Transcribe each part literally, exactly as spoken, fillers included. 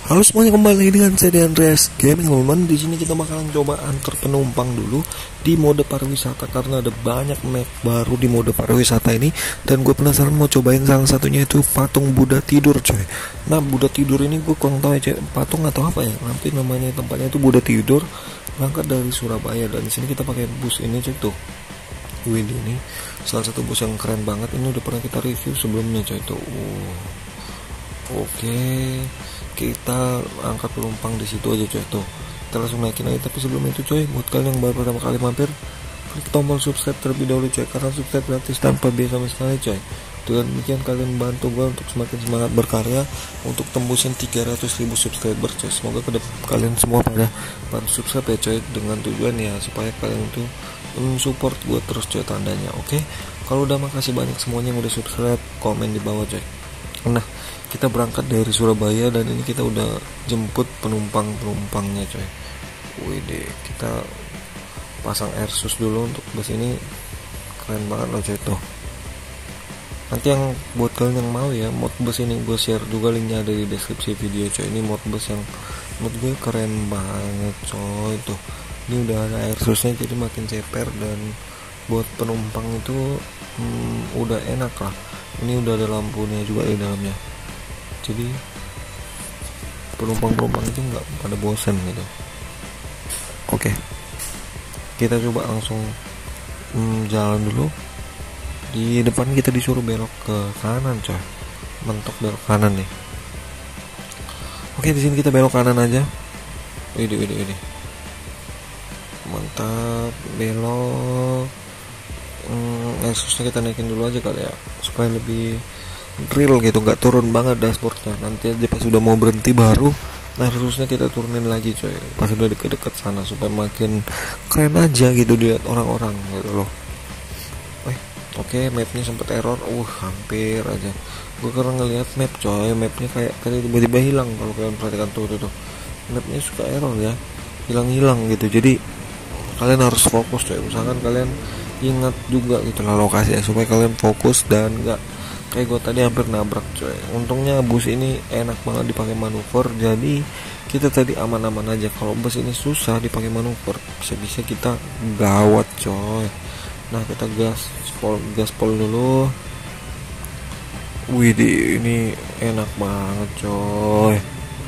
Halo semuanya, kembali dengan saya Andreas Gaming teman-teman. Di sini kita bakalan coba antar penumpang dulu di mode pariwisata karena ada banyak map baru di mode pariwisata ini, dan gue penasaran mau cobain salah satunya itu patung Buddha tidur coy. Nah, Buddha tidur ini gue kurang tahu ya patung atau apa ya, tapi namanya tempatnya itu Buddha tidur. Berangkat dari Surabaya, dan di sini kita pakai bus ini, cek tuh. Wih, ini salah satu bus yang keren banget. Ini udah pernah kita review sebelumnya coy tuh. Uh. Oke, kita angkat penumpang di situ aja coy tuh. Kita langsung naikin aja, tapi sebelum itu coy, buat kalian yang baru pertama kali mampir, klik tombol subscribe terlebih dahulu coy, karena subscribe gratis tanpa biaya sama sekali coy. Dengan demikian kalian bantu gue untuk semakin semangat berkarya untuk tembusin tiga ratus ribu subscriber coy. Semoga kedep kalian semua pada bantu subscribe ya coy, dengan tujuan ya supaya kalian itu um, support gue terus coy tandanya. Oke, kalau udah makasih banyak semuanya yang udah subscribe, komen di bawah coy. Nah, kita berangkat dari Surabaya dan ini kita udah jemput penumpang-penumpangnya coy. Wih deh, kita pasang airsus dulu untuk bus ini, keren banget loh coy tuh. Nanti yang buat kalian yang mau ya, mod bus ini gue share juga linknya ada di deskripsi video coy. Ini mod bus yang menurut gue keren banget coy tuh. Ini udah ada airsusnya jadi makin ceper, dan buat penumpang itu hmm, udah enak lah. Ini udah ada lampunya juga di dalamnya, jadi penumpang-penumpang itu nggak pada bosan gitu. Oke, kita coba langsung hmm, jalan dulu. Di depan kita disuruh belok ke kanan coy, mentok belok kanan nih. Oke, di sini kita belok kanan aja. Widih, widih, widih. Mantap, belok. Hmm, Airsusnya kita naikin dulu aja kali ya, supaya lebih real gitu, nggak turun banget dashboardnya. Nanti aja pas sudah mau berhenti baru nah Airsusnya kita turunin lagi coy, pas sudah deket-deket sana, supaya makin keren aja gitu dilihat orang-orang gitu loh. Eh, oke, okay, mapnya sempet error, uh hampir aja. Gue karena ngelihat map coy, mapnya kayak tadi tiba-tiba hilang. Kalau kalian perhatikan tuh tuh, tuh. Mapnya suka error ya, hilang-hilang gitu. Jadi kalian harus fokus coy, usahakan kalian ingat juga gitu lah lokasinya, supaya kalian fokus dan nggak kayak gue tadi hampir nabrak coy. Untungnya bus ini enak banget dipakai manuver, jadi kita tadi aman-aman aja. Kalau bus ini susah dipakai manuver, bisa-bisa kita gawat coy. Nah, kita gas pol gas pol dulu. Wih, ini enak banget coy.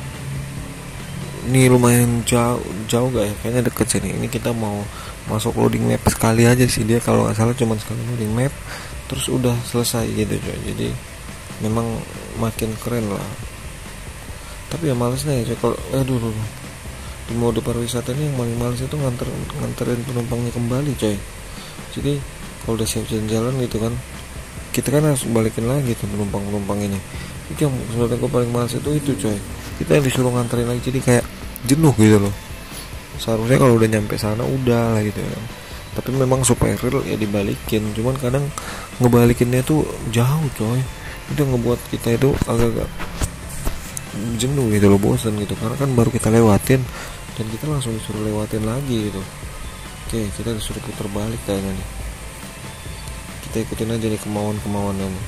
Ini lumayan jauh, jauh gak ya? Kayaknya deket sini. Ini kita mau masuk loading map sekali aja sih, dia kalau nggak salah cuma sekali loading map, terus udah selesai gitu coy. Jadi memang makin keren lah. Tapi ya malesnya ya coy, kalau aduh, aduh, di mode pariwisata ini yang paling males itu nganter nganterin penumpangnya kembali coy. Jadi kalau udah siap jalan-jalan gitu kan, kita kan harus balikin lagi tuh penumpang-penumpang ini. Itu yang sebenarnya gue paling males itu itu coy. Kita yang disuruh nganterin lagi, jadi kayak jenuh gitu loh. Seharusnya kalau udah nyampe sana udah lah gitu ya. Tapi memang supaya real ya dibalikin, cuman kadang ngebalikinnya tuh jauh coy. Itu ngebuat kita itu agak-agak jenuh gitu loh, bosan gitu, karena kan baru kita lewatin dan kita langsung disuruh lewatin lagi gitu. Oke, kita disuruh putar balik kayaknya nih. Kita ikutin aja nih kemauan-kemauannya nih.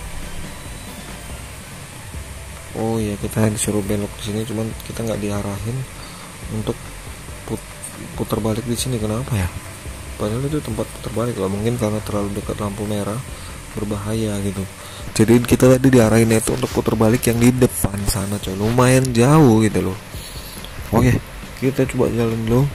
Oh iya, kita disuruh belok di sini, cuman kita nggak diarahin untuk put putar balik di sini. Kenapa ya? Padahal itu tempat putar balik lah, mungkin karena terlalu dekat lampu merah berbahaya gitu. Jadi kita tadi diarahin itu untuk putar balik yang di depan sana coy, lumayan jauh gitu loh. Oke, kita coba jalan dulu.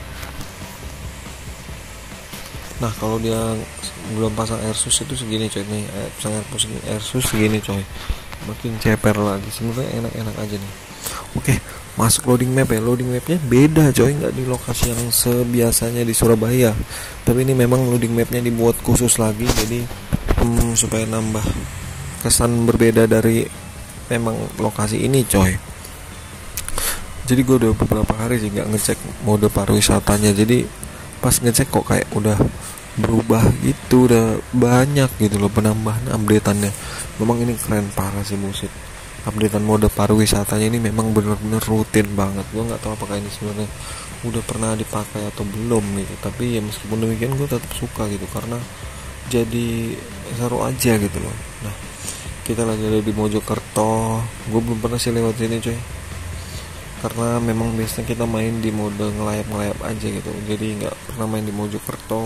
Nah, kalau dia belum pasang airsus itu segini coy nih, eh, pasang airsus segini coy, makin ceper lagi. Sebenarnya enak-enak aja nih. Oke, masuk loading map ya. Loading mapnya beda coy, nggak di lokasi yang sebiasanya di Surabaya, tapi ini memang loading mapnya dibuat khusus lagi, jadi hmm, supaya nambah kesan berbeda dari memang lokasi ini coy. Jadi gue udah beberapa hari sih nggak ngecek mode pariwisatanya, jadi pas ngecek kok kayak udah berubah gitu, udah banyak gitu loh penambahan updateannya. Memang ini keren parah sih buset. Updatean mode pariwisatanya ini memang bener-bener rutin banget. Gue nggak tahu apakah ini sebenarnya udah pernah dipakai atau belum gitu, tapi ya meskipun demikian gue tetap suka gitu, karena jadi seru aja gitu loh. Nah, kita lagi ada di Mojokerto. Gue belum pernah sih lewat sini coy. karena memang biasanya kita main di mode ngelayap-ngelayap aja gitu, jadi nggak pernah main di Mojokerto.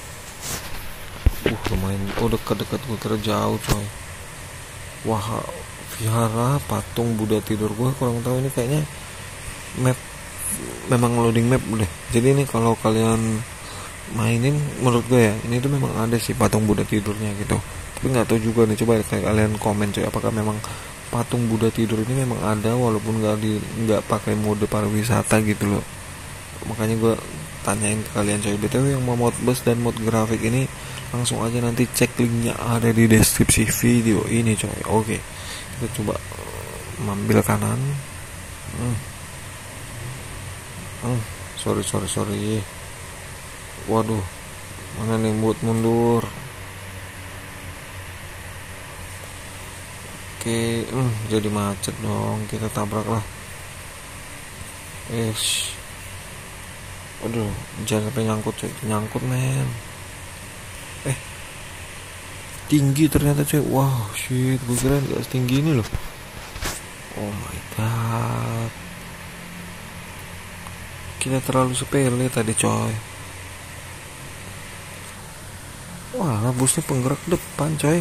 Uh lumayan, oh deket-deket, gue kira jauh coy. Wah, vihara patung Buddha tidur, gue kurang tahu ini kayaknya map, memang loading map deh. Jadi ini kalau kalian mainin, menurut gue ya ini tuh memang ada sih patung Buddha tidurnya gitu, tapi nggak tahu juga nih, coba kayak kalian komen coy, apakah memang patung Buddha tidur ini memang ada walaupun nggak di nggak pakai mode pariwisata gitu loh. Makanya gue tanyain ke kalian coy. Btw yang mau modbus dan mod grafik ini langsung aja nanti cek linknya, ada di deskripsi video ini coy. Oke, kita coba ambil kanan. hmm. Hmm. sorry sorry sorry waduh, mana nih buat mundur. Oke, hmm, jadi macet dong, kita tabrak lah. Ish, aduh, jangan sampai nyangkut coy, nyangkut men. Eh, tinggi ternyata coy. Wow, shit, gue kira gak setinggi ini loh. Oh my god, kita terlalu sepele tadi coy. Wah, busnya penggerak depan coy.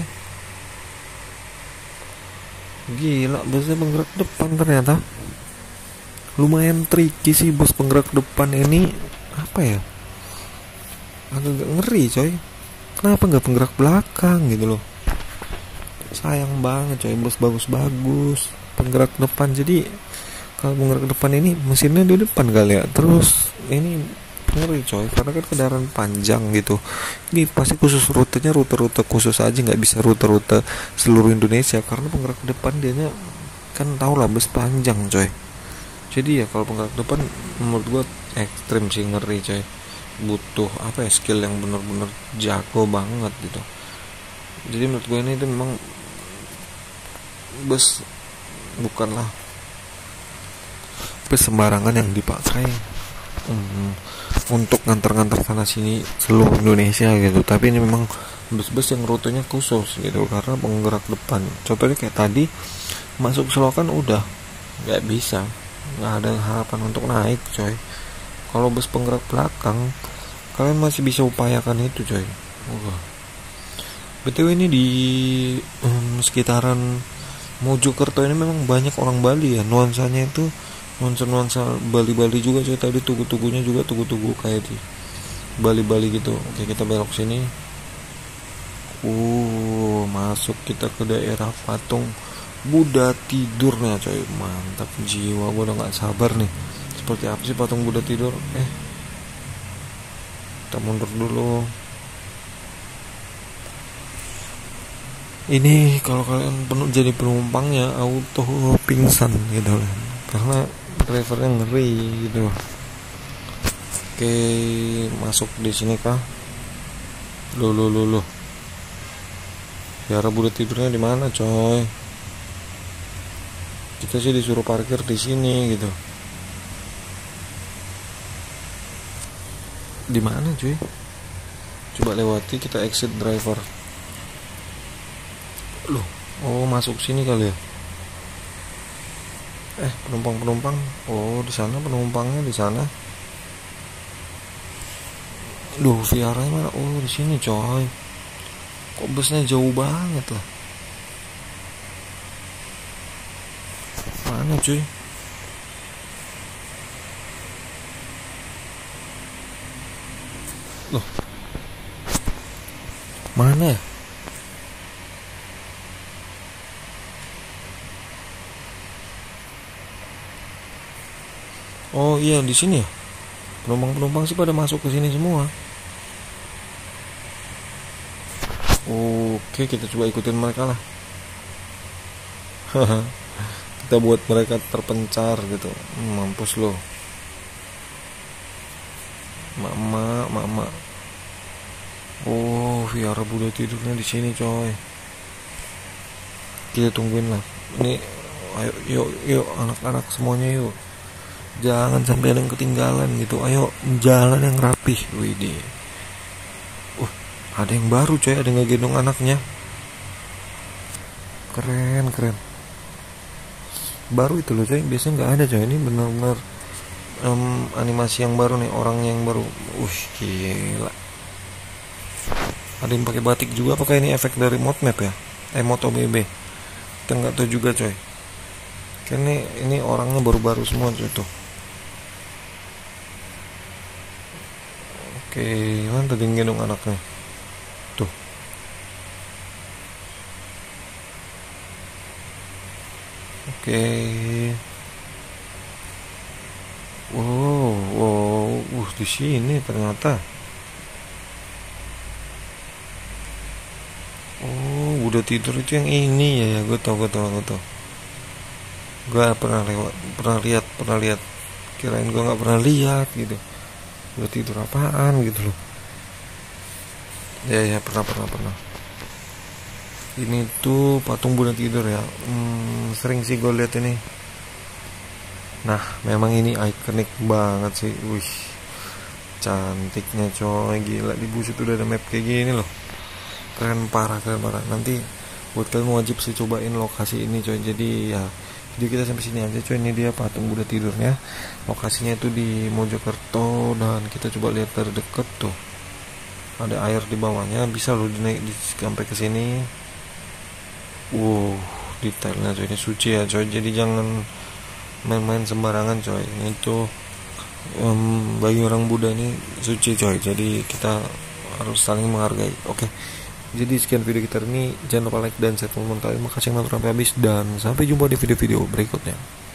Gila, busnya penggerak depan ternyata. Lumayan tricky sih bus penggerak depan ini. Apa ya, agak ngeri coy. Kenapa gak penggerak belakang gitu loh. Sayang banget coy, bus bagus-bagus penggerak depan. Jadi kalau penggerak depan ini mesinnya di depan kali ya. Terus ini ngeri coy, karena kan kendaraan panjang gitu. Ini pasti khusus rutenya rute-rute khusus aja, nggak bisa rute-rute seluruh Indonesia, karena penggerak depan dianya kan tau lah bus panjang coy. Jadi ya kalau penggerak depan menurut gua ekstrim sih, ngeri coy. Butuh apa ya, skill yang bener-bener jago banget gitu. Jadi menurut gua ini itu memang bus bukanlah bus sembarangan yang dipakai hmm, untuk nganter-nganter sana sini seluruh Indonesia gitu. Tapi ini memang bus-bus yang rutenya khusus gitu, karena penggerak depan. Contohnya kayak tadi masuk selokan udah nggak bisa, nggak ada harapan untuk naik coy. Kalau bus penggerak belakang kalian masih bisa upayakan itu coy. Wah. Btw ini di um, sekitaran Mojokerto ini memang banyak orang Bali ya, nuansanya itu nuansa-nuansa Bali-Bali juga coy. Tadi tugu-tugunya juga tugu-tugu kayak di Bali-Bali gitu. Oke, kita belok sini. Uh, masuk kita ke daerah patung Buddha tidurnya coy. Mantap jiwa, gue udah gak sabar nih. Seperti apa sih patung Buddha tidur? Eh, kita mundur dulu. Ini kalau kalian penuh jadi penumpangnya auto pingsan gitu kan, karena drivernya ngeri gitu. Oke, masuk di sini kah? Loh loh loh loh. Biara Buddha tidurnya di mana coy? Kita sih disuruh parkir di sini gitu. Di mana cuy? Coba lewati, kita exit driver. Loh, oh masuk sini kali ya? Eh, penumpang-penumpang. Oh, di sana penumpangnya di sana. Duh, viaranya mana? Oh, di sini coy. Kok busnya jauh banget lah. Mana cuy? Loh, mana ya? Oh iya, di sini ya. Penumpang-penumpang sih pada masuk ke sini semua. Oke, kita coba ikutin mereka lah. Kita buat mereka terpencar gitu. Mampus lo. Mama, mama. Oh, Viara Buddha tidurnya di sini coy. Kita tungguin lah. Ini, ayo, yuk, yuk, anak-anak semuanya yuk. Jangan sampai ada yang ketinggalan gitu. Ayo jalan yang rapih. Widih. Uh, ada yang baru coy, ada yang ngegendong anaknya. Keren, keren. baru itu loh coy, biasanya nggak ada coy. Ini benar-benar um, animasi yang baru nih, orangnya yang baru. Uh gila, ada yang pakai batik juga. Apakah ini efek dari mod map ya, emot O B B, kita nggak tahu juga coy. Kan ini, ini orangnya baru-baru semua coy tuh. Oke, mana tadi gendong anaknya tuh. Oke, wow, wow, uh di sini ternyata. Oh, udah tidur itu yang ini ya, ya, gue tau, gue tau, gue tau. Gue pernah lewat, pernah lihat, pernah lihat. Kirain gue nggak pernah lihat gitu. Udah tidur apaan gitu loh. Ya, ya, pernah, pernah, pernah. Ini tuh patung Buddha tidur ya. Hmm, sering sih gue lihat ini. Nah, memang ini ikonik banget sih. Wih, cantiknya coy, gila. Di Busit udah ada map kayak gini loh. Keren parah, keren parah. Nanti buat kalian wajib sih cobain lokasi ini coy. Jadi ya video kita sampai sini aja coy. Ini dia patung Buddha tidurnya. Lokasinya itu di Mojokerto, dan kita coba lihat dari deket tuh. Ada air di bawahnya, bisa loh dinaik di, sampai ke sini. Wow, detailnya coy, ini suci ya coy. Jadi jangan main-main sembarangan coy. Ini tuh um, bagi orang Buddha ini suci coy. Jadi kita harus saling menghargai. Oke. Jadi sekian video kita ini. Jangan lupa like dan share teman-teman kalian. Makasih yang nonton sampai habis, dan sampai jumpa di video-video berikutnya.